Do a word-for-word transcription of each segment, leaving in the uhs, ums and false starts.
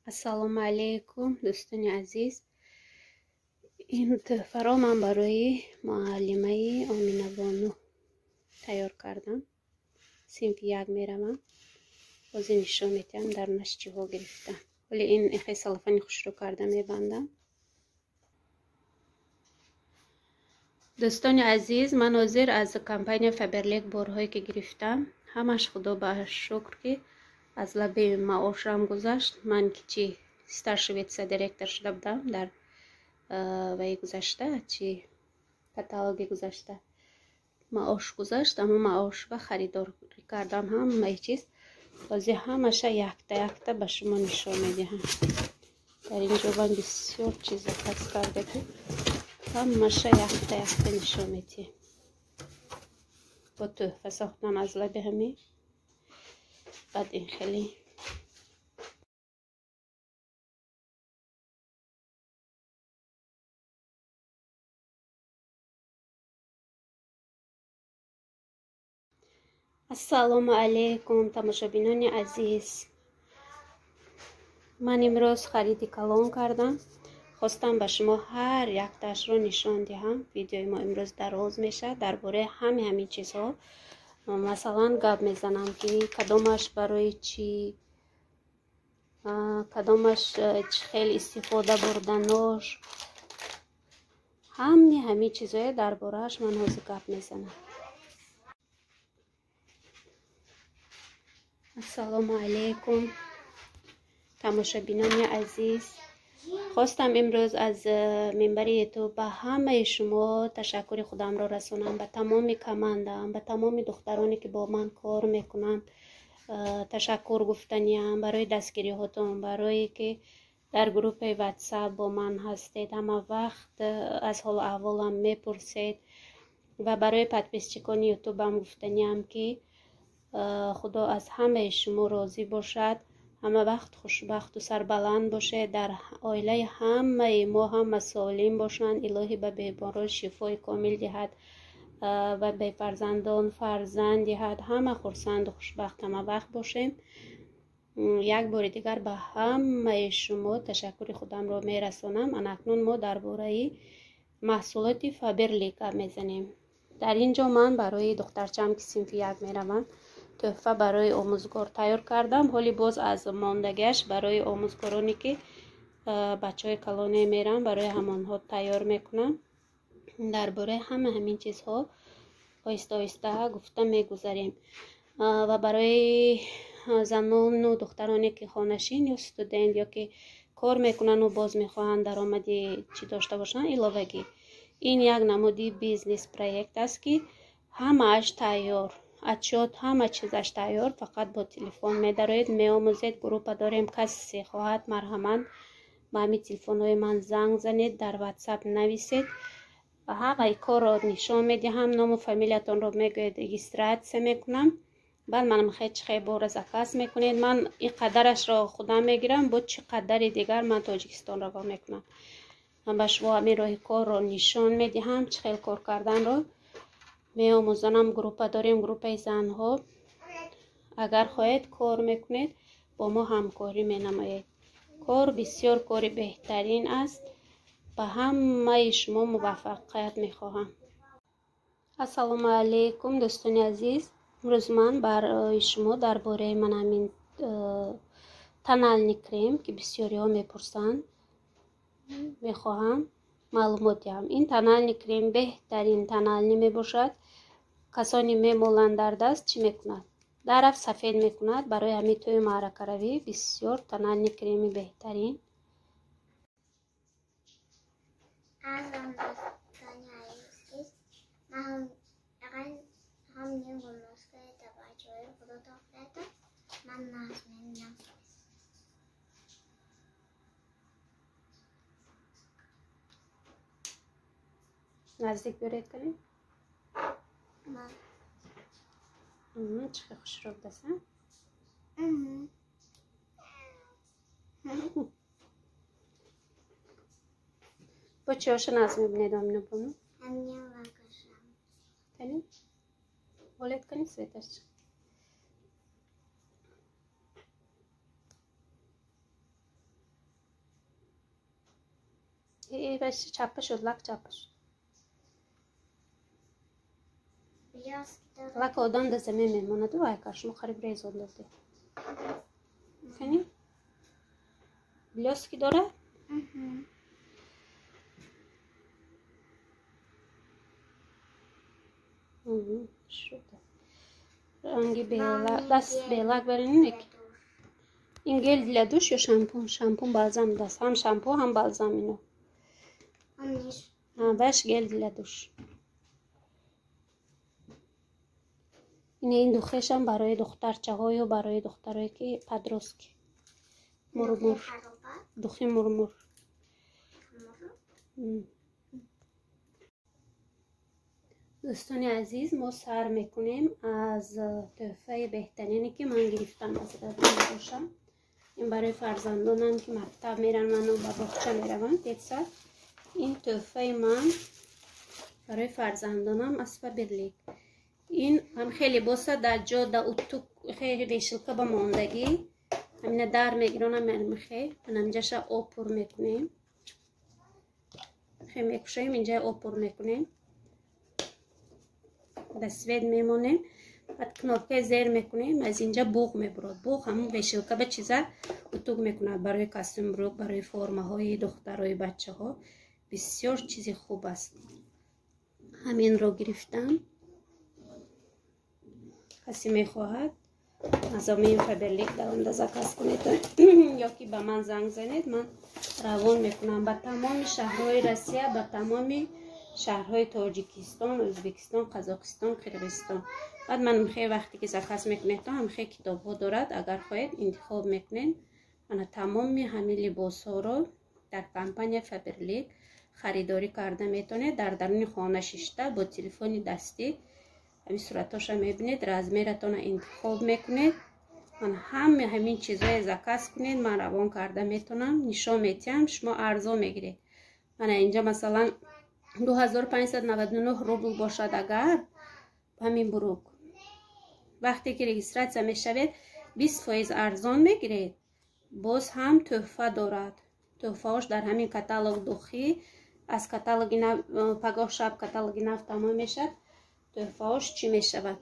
ассалому алейкум дӯстони азиз. Ин тӯҳфаро ман барои муаллимаи Оминабону тайёр кардам. Синфи як меравам. Ҳозир нишон медиҳам дарунаш чиҳо гирифтам. Вале ин ихе салофани хушро карда мебандам. дӯстони азиз, ман ҳозир аз компания Фаберлик борҳое ки гирифтам, ҳамаш худо ба шукр ки аз лаби маошам гузашт. Ман ки чи старший вице-директор шуда будам дар ваи гузашта, чи каталоги гузашта маош гузашт, аммо маош ва харидорӣ кардам ҳамаи чиз. ҳозир ҳамаша якта якта ба шумо нишон медиҳам. дар ин ҷо ман бисёр чиза касб карда ки ҳамаша якта якта нишон медиҳам. бо тӯҳфа сохтам аз лаби ҳамин. баъд ин хеле ассалому алейкум тамошобинони азиз. ман имрӯз хариди калон кардам. хостам ба шумо ҳар яктаашро нишон диҳам. видеои мо имрӯз дароз мешавад дар бораи ҳами ҳамин чизҳо. масалан гап мезанам ки кадомаш барои чӣ, кадомаш чӣ хел истифода бурданош, ҳамни ҳамин чизҳое дар борааш ман ҳозир гап мезанам. ассалому алейкум тамошобинони азиз. хостам имрӯз аз минбари ютуб ба ҳамаи шумо ташаккури худамро расонам, ба тамоми командаам, ба тамоми духтароне ки бо ман кор мекунанд ташаккур гуфтаниам барои дастгириҳотон, барое ки дар группаи ватсап бо ман ҳастед, ҳама вақт аз ҳолу аҳволам мепурсед, ва барои подписчикони ютубам гуфтаниам ки худо аз ҳамаи шумо розӣ бошад, ҳама вақт хушбахту сарбаланд бошед, дар оилаи ҳамаи мо ҳама солим бошанд, илоҳӣ ба беморон шифои комил диҳад ва бефарзандон фарзанд диҳад, ҳама хурсанду хушбахт ҳама вақт бошем. як бори дигар ба ҳамаи шумо ташаккури худамро мерасонам. анакнун мо дар бораи маҳсулоти Фаберлик гап мезанем. дар ин ҷо ман барои духтарчаам ки синфи як мераванд тӯҳфа барои омӯзгор тайёр кардам. ҳоли боз аз мондагиаш барои омӯзгороне ки бачаҳои калоне мерам, барои ҳамонҳо тайёр мекунам. дар бораи ҳама ҳамин чизҳо оҳиста оҳиста гуфта мегузарем. ва барои занону духтароне ки хонашин ё студент ё ки кор мекунанду боз мехоҳанд даромади чӣ дошта бошанд, иловагӣ ин як намуди бизнес проект аст ки ҳамааш тайёр, отчет ҳама чизаш тайёр, фақат бо телефон медароед, меомӯзед. группа дорем, касе хоҳад марҳамат ба ҳамин телефонҳои ман занг занед, дар ватсап нависед, ҳамаи корро нишон медиҳам, ному фамилиятонро мегӯед, регистратсия мекунам. баъд манам хе чӣ хе бора заказ мекунед, ман ин қадарашро худам мегирам, бо чӣ қадари дигар ман Тоҷикистон раво мекунам. ман ба шумо ҳамин роҳи корро нишон медиҳам, чӣ хел кор карданро меомӯзонам. группа дорем, группаи занҳо. агар хоҳед кор мекунед, бо мо ҳамкорӣ менамоед. кор бисёр кори беҳтарин аст. ба ҳамаи шумо муваффақият мехоҳам. ассалому алейкум дӯстони азиз. имрӯз ман барои шумо дар бораи ман ҳамин тонални крем ки бисёриҳо мепурсанд мехоҳам маълумот диҳам. ин тонални крем беҳтарин тонални мебошад. касони мемоланд дар даст чӣ мекунад? дарафт сафед мекунад. барои ҳамин тӯи маъракаравӣ бисёр тонални креми беҳтарин. наздик бёред канем. чӣ хел хушро будасан? бо чиёша назм мебинед Оминабону? Кани? Волед кани светаш. ای بچه چپه شد، لک چپه شد. لک آدم در زمین میمونه. دو وای کاش مخریب ریز آدلده کنی؟ بلیاسکی داره؟ شده رنگی بیلک، دست بیلک برین نک. این گل دیل دوش یا شامپون؟ شامپون بالزام دست، هم شامپو هم بالزام اینو. ها باش گل دیل دوش. این این دوخش هم برای دخترچه های و برای دخترایی که پدروسکی مرمور دوخی مرمور. دوستان عزیز ما سر میکنیم از تحفه بهترینی که من گرفتم از دادم باشم. این برای فرزندانم که مکتب میرن منو با باغچه میروند. دیدسر این تحفه من برای فرزندانم از فابرلیک. این هم خیلی باسه در جا در اتو خیلی ریشلکه با ماندگی همینه در میگیرونم مرمخه من همینجاش آب پر میکنیم. خیلی میکشیم اینجا آب پر میکنیم دستوید میمونیم. بعد کنارکه زیر میکنیم از اینجا بوغ میبرد. بوغ همون ریشلکه به چیزا اتوگ میکنه برای کاستوم بروک، برای فرمه های دخترای بچه ها بسیار چیزی خوب است. همین رو گرفتم. کسی میخواهد از همین فابرلیک در اندازه کس کنید یا که به من زنگ زنید من روان میکنم به تمام شهرهای روسیه، به تمام شهرهای تاجیکستان، ازبکستان، قزاقستان، قرقیزستان. بعد من میخوای وقتی که زکس میکنید تا هم خیلی کتاب ها دارد اگر خواهید انتخاب میکنید. من تمام همین لباس ها رو در کمپانی فابرلیک خریداری کرده میتونید. در درون خانه ششته با تلفن دستی همین صورتاشو میبینید، رزمیرتون انتخاب میکنید. من هم همین چیزای زکس کنید من روان کرده میتونم نشان میتیم. شما ارزو میگیرید. من اینجا مثلا دو هزار و پانصد و نود و نه روبل باشد اگر همین بروک وقتی که رجیستراسیون میشوید بیست فیصد ارزان میگیرید. باز هم تحفه دارد. تحفه‌اش در همین کاتالوگ دوخی از کاتالوگ نو پگاه شب کاتالوگ نو تمام میشد. تحفه‌اش چی میشود؟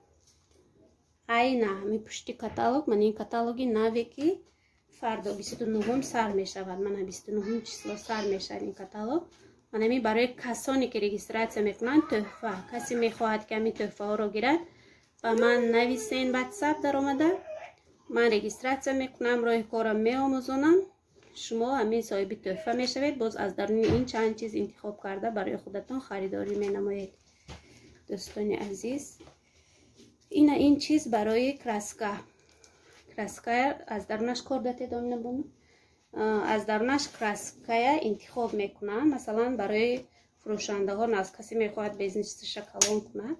ای نه می پشتی کاتالوگ من این کاتالوگی نوی که فردا بیست و نه سر میشود. من بیست و نه چیزلا سر میشد این کاتالوگ. من می برای کسانی که رجیستراسیون میکنن تحفه. کسی میخواهد که می تحفه ها رو گیرد و من نویسین واتساپ در آمده من رجیستراسیون میکنم راه کارم میآموزونم. شما همین صاحب تحفه میشوید. باز از درون این چند چیز انتخاب کرده برای خودتان خریداری مینمایید. دوستان عزیز این این چیز برای کراسکا. کراسکا از درونش کردت دامنه بون از درونش کراسکا انتخاب میکنم. مثلا برای فروشنده ها از کسی میخواهد بیزنس شکلان کند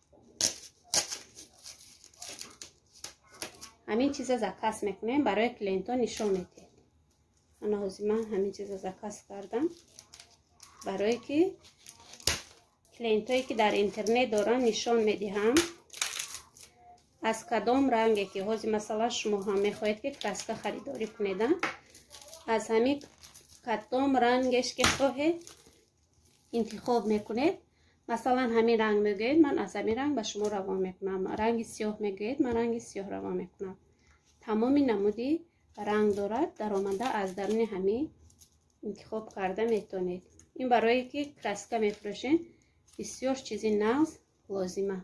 همین چیز زکس میکنیم برای کلینتون نشون میدید. من من همین چیز زکس کردم برای که کلینتایی که در اینترنت دارن نشان میدهم از کدام رنگی که هازی مثلا شما هم میخواهید که کراسکا خریداری کنید از همین کدام رنگش که خواهید انتخاب میکنید. مثلا همین رنگ میگوید من از همین رنگ به شما روان میکنم. رنگ سیاه میگوید من رنگ سیاه روان میکنم. تمامی نمودی رنگ دارد در آمده از درون همین انتخاب کرده میتونید. این برای که کراسکا میفروشین بسیار چیزی ناز لازمه.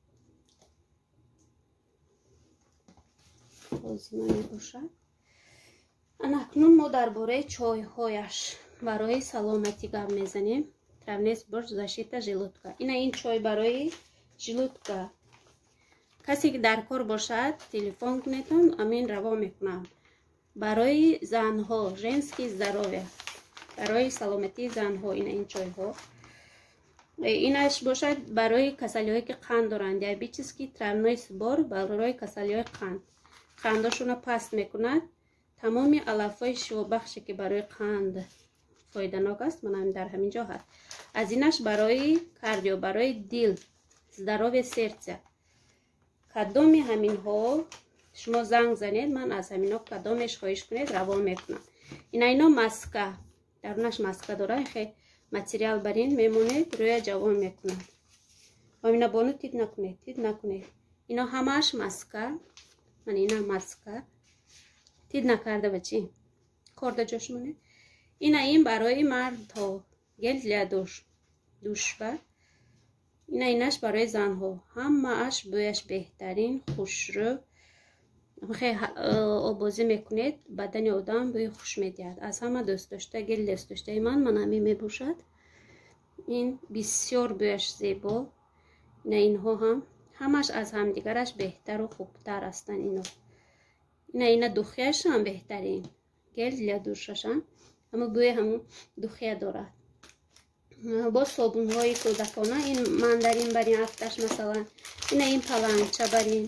لازمه میباشد. اکنون ما درباره چای هایش برای سلامتی گپ میزنیم. تравнес борщ защита желудка. این این چای برای ژلودکا. کسی که در کار باشد تلفن کنید امین روا میکنم. برای زنها ژنسکی здоровье برای سلامتی زنها این این چای ها. اینش باشد برای کسایی هایی که قند دارند دیابتیس که تравнес بار برای کسایی های قند قندشون پست میکند. تمامی علفای شفا بخشی که برای قند فایده‌ناک است من در همین جا هست. از اینش برای کاردیو برای دل здоровье сердца کدومی همین ها شما زنگ زنید من از همین ها کدامش خواهش کنید روان میکنم. این اینا ماسکا дарунаш маска дора, хе материал бар ин мемонед, рӯя ҷавон мекунад. Амина бону тид накунед, тид накунед. Ино ҳамааш маска, ман ина маска. Тид накарда бачи. Корда ҷош монед. Ина ин барои мардҳо, гел для душ. Душба. Ина инаш барои занҳо. Ҳамааш бӯяш беҳтарин, хушрӯ. خیلی آبازی میکنید بدن آدم بوی خوش میدهد. از همه دوست داشته گل دوست داشته من من همی میباشد. این بسیار بویش زیبا. نه اینها هم همش از هم دیگرش بهتر و خوبتر هستن اینا. نه اینا دوخیش هم بهترین گل یا دوششن اما بوی هم دوخیه دارد. با صابون های کودکانه این مندرین برین هفتش مثلا اینا این پلنگچه برین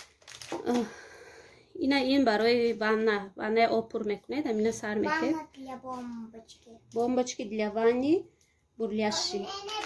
اینا این برای ванна ванна آب پر میکنید همینا سر میکنید бомбочки для ванны бурлящие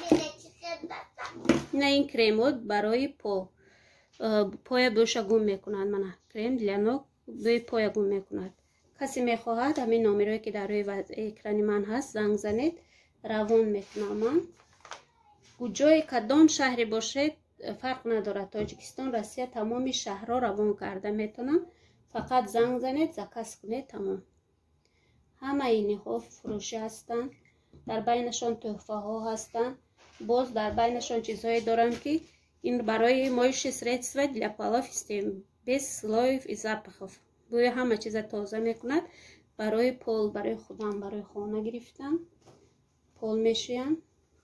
اینا این کریمات برای پا پای بوشا گم میکنند من کریم для ног بوی پای گم میکند کسی میخواهد همین نمره‌ای که در روی اکران من هست زنگ زنید روان میکنم من کجای کدام شهری باشید فرق ندارد تاجیکستان روسیه تمام شهرها روان کرده میتونم فقط زنگ زنید زکاس کنید تمام همه اینها فروشی هستند در بینشان تحفه ها هستند باز در بینشان چیزهایی دارم که این برای моющие средства для полов без слоев и запахов بوی همه چیز تازه میکند برای پول برای خودم برای خانه گرفتم پول میشویم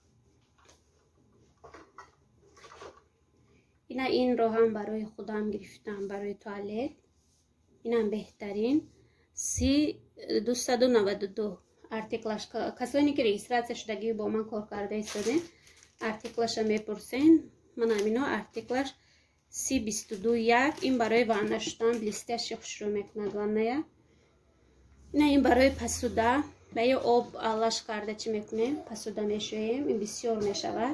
اینا این رو هم برای خودم گرفتم برای توالت اینم بهترین سی دویست و نود و دو ارتیکلش کسانی که رجیستراسیون شدگی با من کار کرده ایستادین ارتیکلش میپرسین من همینا ارتیکلش سی بیست و دو یک این برای وانه شدن بلیستش شروع میکند وانه اینا این برای پسوده به یه آب آلاش کرده چی میکنیم پسوده میشویم این بسیار میشود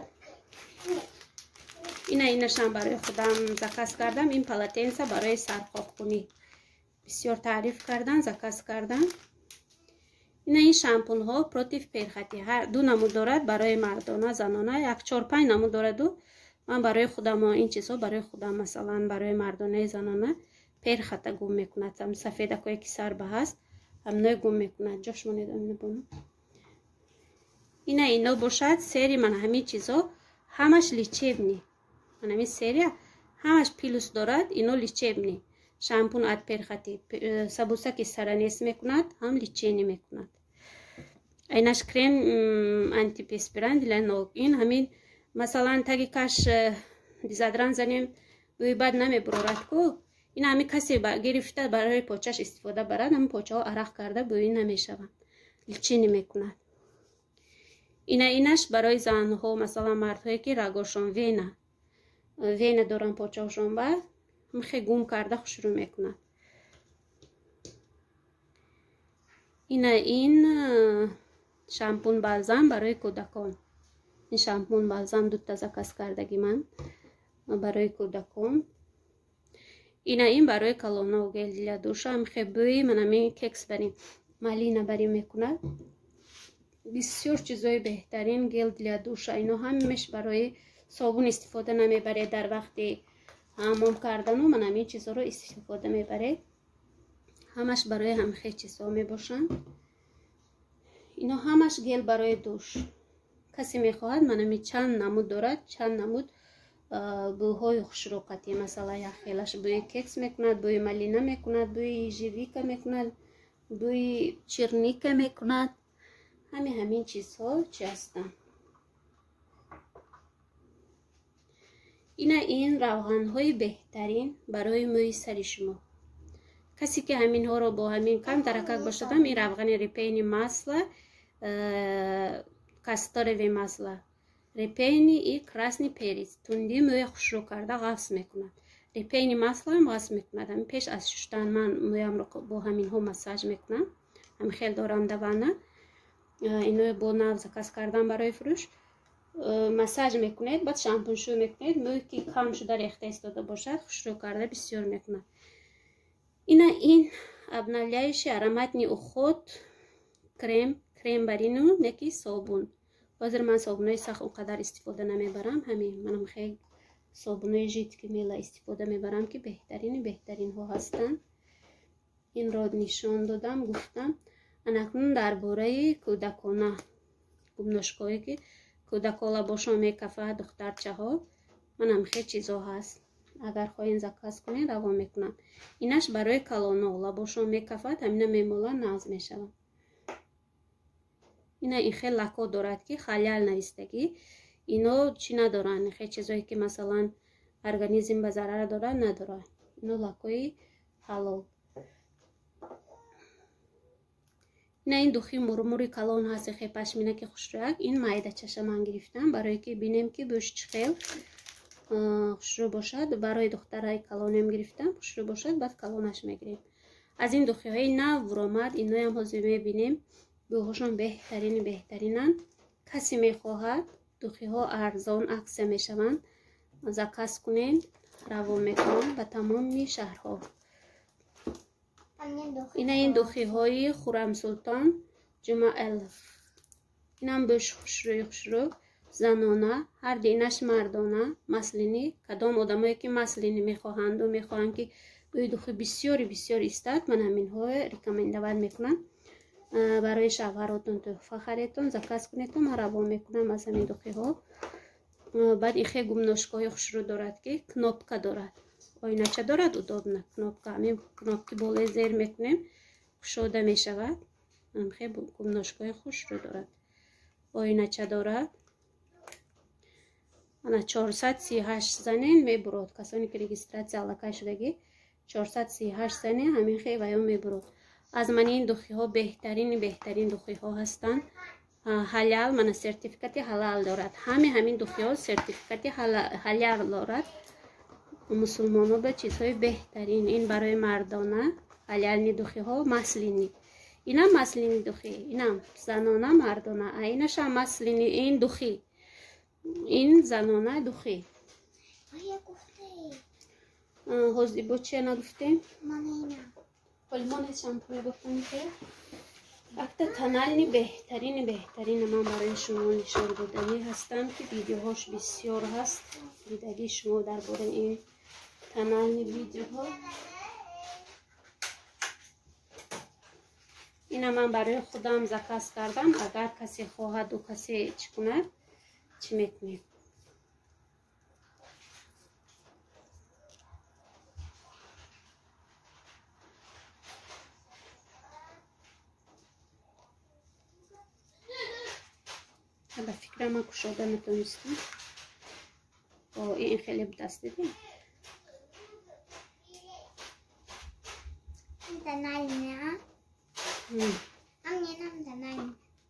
اینا اینش هم برای خودم زکاس کردم این پلاتنسا برای سرخاب کنی بسیار تعریف کردن زکاس کردن اینا این شامپون ها پروتیف پرخطی هر دو نمود دارد برای مردانه زنانه یک چهار پنج نمود دارد و من برای خودم این چیزها برای خودم مثلا برای مردانه زنانه پرخطه گم میکند هم سفید کوی که سر به هست هم نوع گم میکند جاش مونید امینه بانو اینا اینا باشد سری من همین چیزها همش لیچبنی من همین سری همش پیلوس دارد اینو لیچبنی شامپون اد پرخطی سبوسه که سرانیس میکند هم لیچینی میکند اینش کریم انتی پرسپیران для ног این همین مثلا تاگی کاش دیزادران زنیم بوی بد نمیبرورد کو این همین کسی گرفته برای پوچش استفاده برد همین پوچه ها عرق کرده بوی نمیشوند لیچینی میکند اینا اینش برای زنها مثلا مردهایی که رگاشون وینا وینا دارن پوچه هاشون بعد خیلی گم کرده شروع میکنن اینا این شامپون بالزام برای کودکان این شامپون بالزام دو تا زکاس کردگی من برای کودکان اینا این برای کلونا و گل для душа هم خیلی بوی من همین ککس بریم مالینه بریم میکند بسیار چیزای بهترین گل для душа اینا همش برای صابون استفاده نمیبره در وقتی حمام کردن و من همین چیزا رو استفاده میبره همش برای هم خیلی چیزا میباشن اینا همش گل برای دوش کسی میخواهد من همین چند نمود دارد چند نمود بوهای خوشروقتی مثلا یک خیلش بوی ککس میکند بوی مالینه میکند بوی ژیویکا میکند بوی چرنیکا میکند همین همین چیزها چی هستن اینا این روغن های بهترین برای موی سر شما کسی که همین ها رو با همین کم ترکک باشدم این روغن ریپینی масла کاсторовое масло ریپینی ای красный перец توندی موی خوش رو کرده غفص میکند ریپینی масло هم غفص میکند همین پیش از شستن من مویم رو با همین ها مساج میکنم همین خیلی دارم دوانه اینو با ناو زکاس کردم برای فروش مساج میکنید بعد شامپون شو میکنید موی که کم شده ریخته ایستاده باشد خوشرو کرده بسیار میکند اینا این обновляющий ароматный уход крем کرم برینو نکی صابون. حاضر من صابونای سخت اونقدر استفاده نمیبرم. همین منم خیلی صابونای ژیت که میلا استفاده میبرم که بهترین بهترین ها هستن. این را نشان دادم گفتم. اناکنون درباره کودکانه گمناشکایی که کودکا لباشون میکفه دخترچه ها منم خیلی چیزا هست. اگر خواهین زکاس کنین روان میکنم. اینش برای کلونا لباشون میکفه همینا میمولا ناز میشوم. اینا این خیلی لکا دارد که خلیل نیستگی. اینا چی ندارن؟ خیلی چیزایی که مثلا ارگانیزم به ضرر دارن ندارن. اینا لکای حلال. اینا این دوخی مرموری کلون هست خیلی پشمینه که خوشروک. این مایده چشم من گرفتم برای که بینیم که بوش خیلی خوشرو باشد. برای دخترای کلونم گرفتم خوشرو باشد بعد کلونش میگیریم. از این دوخی های نو ورامد اینا هم حاضر میبینیم بوهاشون بهترین بهترینن. کسی میخواهد دوخی ها ارزان عکس میشوند زکاس کنین روان میکنن به تمام شهرها. اینا این دوخی های خورم سلطان جمعه الف. این هم بهش خوشروی خوشرو زنانه هر دینش مردانه مسلینی کدام آدمایی که مسلینی میخواهند و میخواهند که این دوخی بسیاری بسیاری استاد من همین ها ریکامندوار میکنم برای شوهراتون تحفه خریدتون زکاس کنیدتون من روان میکنم از همین دوخی ها. بعد این خیلی گمناشکای خوشرو دارد که کناپکا دارد. آینه چه دارد удобно کناپکا همین کناپکی بالای زیر میکنیم کشاده میشود. هم خیلی گمناشکای خوشرو دارد. آینه چه دارد. انا چهارصد و سی و هشت زنین میبرد. کسانی که رجیستراسیون علاقه شدگی چهارصد و سی و هشت زنین همین خیلی ویام میبرد. از من این دوخی ها بهترین بهترین دوخی ها هستند. حلال من سرتیفیکاتی حلال دارد. همه همین دوخی ها سرتیفیکاتی حلال دارد. مسلمان ها به چیزهای بهترین. این برای مردانه حلال دوخی ها مسلینی. اینا مسلینی دوخی. اینا زنانه مردانه. اینش هم مسلینی این دوخی. این زنانه دوخی. آیا گفته؟ حوزی با چه نگفتیم؟ من اینا. پلمان شامپو گفتم که وقت تنالنی بهترین بهترین من برای شما نشان دادنی هستم که ویدیوهاش بسیار هست. دیدگی شما درباره این تنالنی ویدیوها. اینا من برای خودم زکاس کردم. اگر کسی خواهد و کسی چی کند چی میکنید. حالا فکرم من کشاده میتونستم. با این خیلی دست دیدیم. تنال نه. همینم تنال.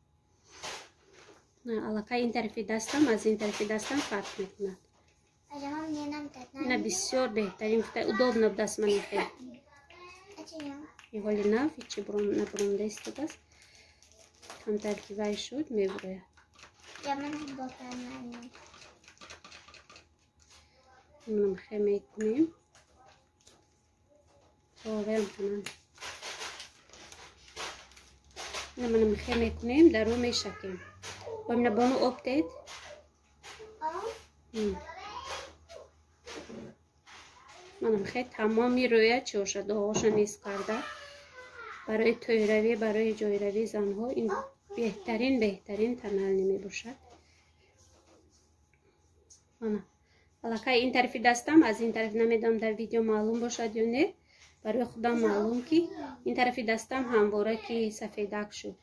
نه علاقه این طرفی دستم از این طرفی دستم فرق میکنه. آیا همینم تنال. نه بسیار بهترین فکر удобно в دست من خیلی. آیا؟ یه ولی نه هیچی برام نبرم دست دست. هم ترکیبای شد میبره. یا من با تنال. منم خیلی میکنیم. آورم کنم. نه منم خیلی میکنیم در رو میشکیم. با من بانو آب دید. منم خیلی تمامی روی چوشده هاشو نیست کرده. برای توی روی برای جای روی زنها این بهترین بهترین تنال نمی باشد. آنا علاقه این طرفی دستم از این طرف نمیدونم در ویدیو معلوم باشد یا نه. برای خودم معلوم که این طرفی دستم همواره که سفیدک شد.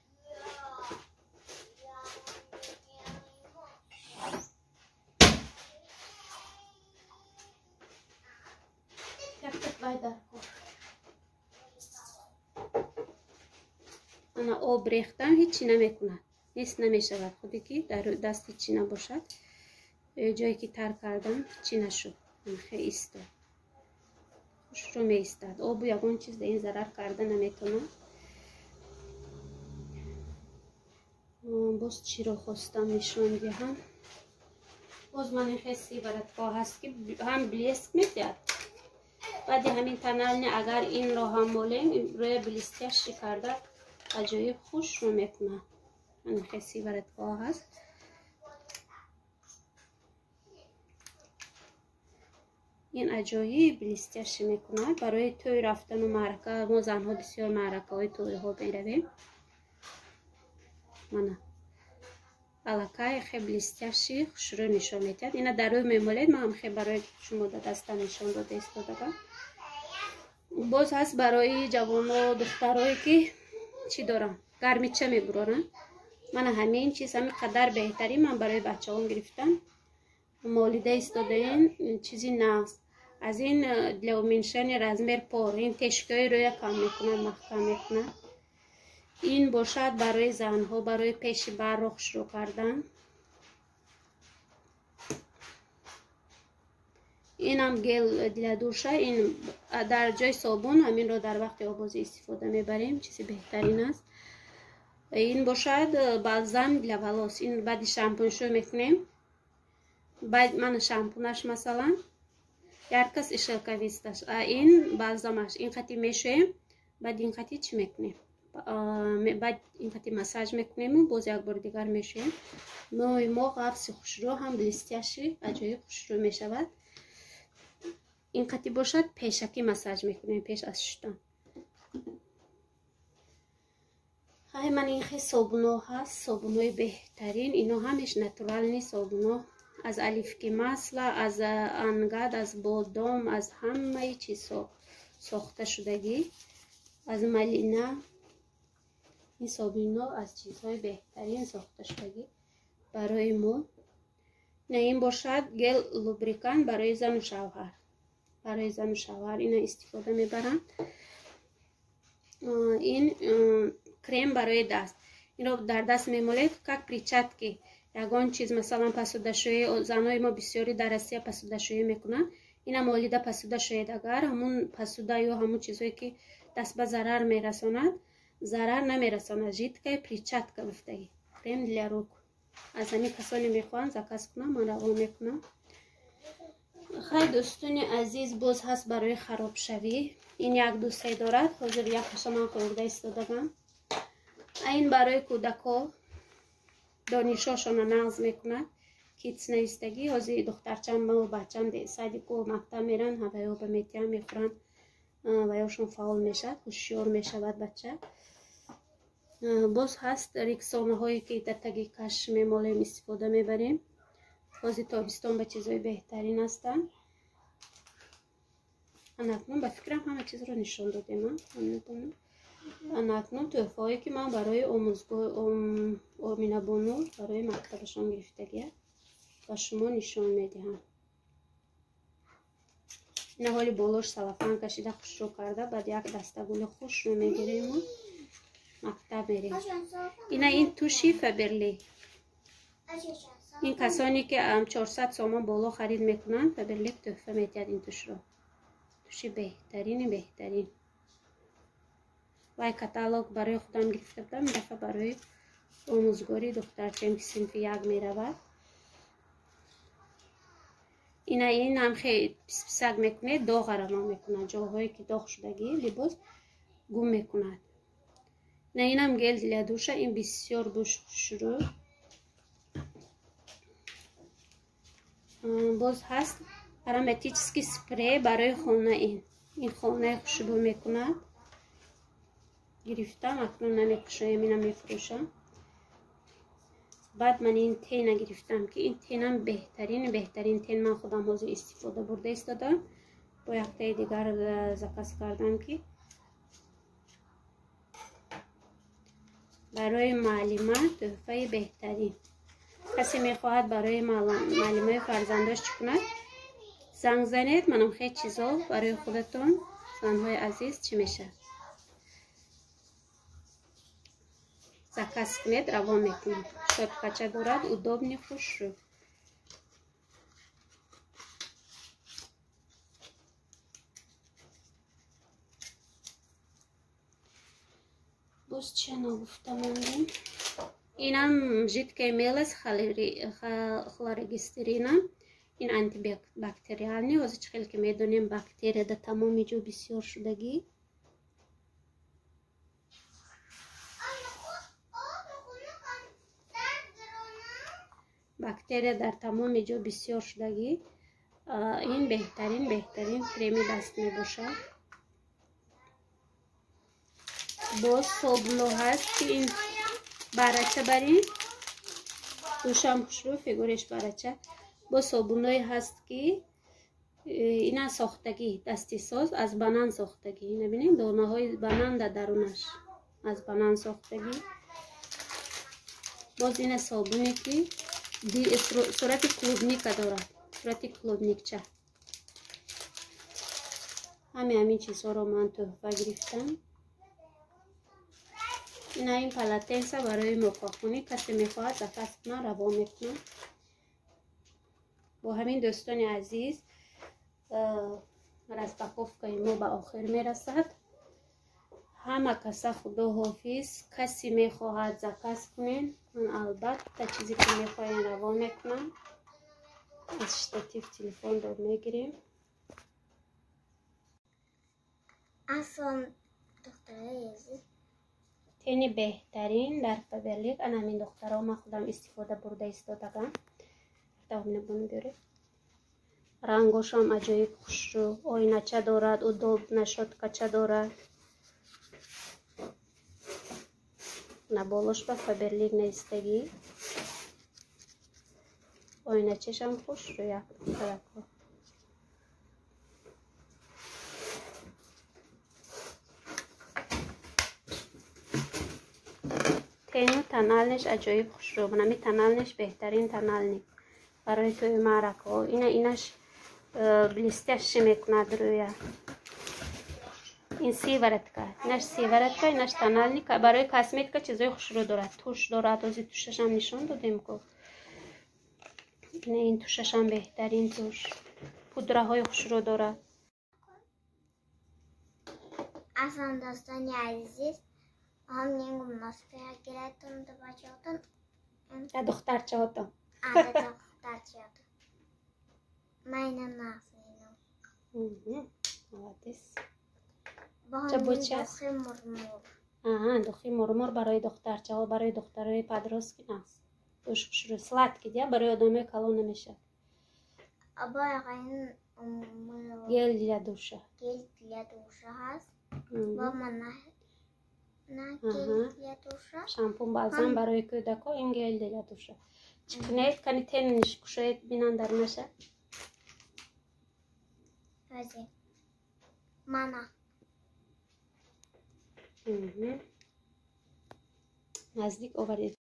انا آب ریختم هیچی نمیکنه. نیست نمیشود خودی که در دست هیچی نباشد. جایی که تر کردم چی نشد. خیلی ایستاد. خوش رو می ایستاد. آب یگون چیز در این ضرر کرده نمیتونه. باز چی رو خواستم نشون دهم. باز من این خیلی برات پا هست که هم بلیسک میدهد. بعد همین تنال اگر این رو هم بولیم روی بلیسکش کرده عجایب خوش رو میکنه. این خیلی سیورتگاه هست. این عجایب لیستش میکنه برای توی رفتن و معرکه. ما زنها بسیار معرکه های توی ها میرویم. منه علاقه خیلی لیستش خوشرو نشون میتید. اینا در روی میمولید. من هم خیلی برای شما دسته نشون داده استادگم. باز هست برای جوان و دخترهایی که چی دارن گرمی چه میبرن. من همین چیز همین قدر بهتری من برای بچه هم گرفتم. مالیده استاده این چیزی ناست. از این لومینشن رزمر پر این تشکای روی کم میکنه محکم میکنه. این باشد برای زنها برای پیش برق شروع کردن. این هم گل دیلدوشه. این در جای صابون همین رو در وقت آبازی استفاده میبریم. چیزی بهترین است. این باشد بالزام لوالاس. این بعد شامپون شو میکنیم. بعد من شامپونش مثلا یارکس اشلکویستش. این بالزامش این خطی میشویم. بعد این خطی چی میکنیم؟ بعد این خطی مساج میکنیم و باز یک بار دیگر میشویم. موی ما قفص خوشرو هم لیستیشی عجایب خوشرو میشود. این خطی باشد پیشکی مساج میکنیم پیش از شدن. های من این خیلی صابونو هست. صابونوی بهترین. اینا همش نتورال نیست. صابونو از الیفکی مثل از انگد از بادام از همه چیز ساخته شدگی از ملینا. این صابونو از چیزهای بهترین ساخته شدگی برای ما. نه این باشد گل لوبریکان برای زن و شوهر. برای زن و شوهر اینا استفاده میبرن. این کرم برای دست. این رو در دست میمالید که پریچت که یگان چیز مثلا پسودشویی زنای ما بسیاری در آسیا پسودشویی میکنن. اینا مالیده پسودشویی دگر همون پسوده یا همون چیزایی که دست به ضرر میرساند ضرر نمیرساند. جیت که پریچت که گفتگی کرم دیلاروک از همین کسانی میخوان زکاس کنم من رو میکنم. خیلی دوستان عزیز باز هست برای خراب شوی. این یک دوسته دارد. حاضر یک خشم من خورده استادگم. این برای کودکا دانشاشون نقض میکند. کیتس نیستگی. حاضر دخترچم و بچم ده سایدی که مکتب میرن هوا به میتیم میخورن و یاشون فعال میشد. هوشیار میشود بچه. باز هست ریکسانه هایی که در تگی کش میمالیم استفاده میبریم. بازی تابستان به چیزهای بهترین هستن. من اکنون به فکرم همه چیز رو نشان دادیم. من من اکنون تحفه هایی که من برای آموزگاه ام... آمینه بانو برای مکتبشان گرفتگیه و شما نشان میدهم. این حالی بالاش سلفان کشیده خوش رو کرده. بعد یک دسته گل خوش رو میگیریم و مکتب میریم. اینا این توشی فبرلی. این کسانی که چهارصد سامان بالا خرید میکنن فبرلی تحفه میدید این توش رو. توشی بهترین بهترین. و کاتالوگ برای خودم گرفته بودم. این دفعه برای آموزگاری دخترچم که صنف یک میرود. اینا این هم خیلی پس پسک میکنه. داغ رما میکنه. جاهایی که داغ شدگی لباس گم میکند. نه این هم گل دیلدوشه. این بسیار بوش شروع. باز هست آروماتیسکی سپری برای خانه. این این خانه خوشبو میکند. گرفتم اکنون نمیکشم. اینم میفروشم. بعد من این تین گرفتم که این تینم بهترین بهترین تین من خودم حاضر استفاده برده استادم. با یک تای دیگر زکاس کردم که برای معلمات تحفه بهترین. کسی میخواهد برای معلمای فرزندش چی کند زنگ زنید. منم خیلی چیزا برای خودتون زنهای عزیز چی میشه زکاس کنید روان میکنید. شاید بچه دارد удобный خوش رو. باز چه نگفتم من. اینم جیت که میلس خلارگسترینا. این آنتی باکتریالنی. از چخیل که میدونیم باکتری در تمام جو بسیار شدگی. باکتریا در تمام جا بسیار شدگی این بهترین بهترین کرمی دست می باشد. باز صابونو هست که این برچه برین دوشم خوشرو فیگورش برچه. با صابونای هست که اینا ساختگی دستی ساز از بنان ساختگی، نبینید دانه های بنان در درونش از بنان ساختگی. باز این صابونی که صورت کلوبنیک دارد، صورت کلوبنیکچه. همه همین چیزها رو من تحفه گرفتم. این این پلاتنس برای مخاخونی کسی میخواهد دفعه کنه روا میکنم. با همین دوستان عزیز رسپاکوف که ما به آخر میرسد. همه کسا خدا حافظ. کسی میخواهد زکس کنین، من البته چیزی که میخواین روا میکنم. از شتاتیف تلفن رو میگیریم. اصلا دختره عزیز تینی بهترین در فبرلیک. انا همین دخترها من خودم استفاده برده استادگم. تا همینه بونو بیاره. رنگوش هم عجایب خوش رو. آینه چه دارد و دوب نشد که چه دارد. نبالش به فبرلیک نیستگی. آینه چش هم خوش رو یک طرف. تینو تنالش عجایب خوش رو. منمی تنالش بهترین تنال نی برای توی معرکه ها. اینه اینش بلیستش میکند روی این سیورت که اینش سیورت که اینش تنال نی که برای کاسمیت که چیزای خوش رو دارد. توش دارد. از توشش هم نشان دادیم که این توشش هم بهترین توش پودره های خوش رو دارد. اصلا دوستان عزیز هم نینگو مناسبه گرفتم دو بچه هاتون یا دختر چه هاتون آده دختر چه هاتون من اینو نفینم آدیس با هم دخی مرمور. آها دخی مرمور برای دختر چه ها برای دخترای پدراس که نست دوش خوش رو سلات که دیا برای آدمه کلو نمیشه. ابا این گل دیگه دوشه گل دیگه دوشه هست با من نه نه گل دیگه دوشه شامپون بالزام برای کودکا این گل دیگه دوشه. چکنید کنی تنش کشید بینن در نشه هزی مانا نزدیک آورید.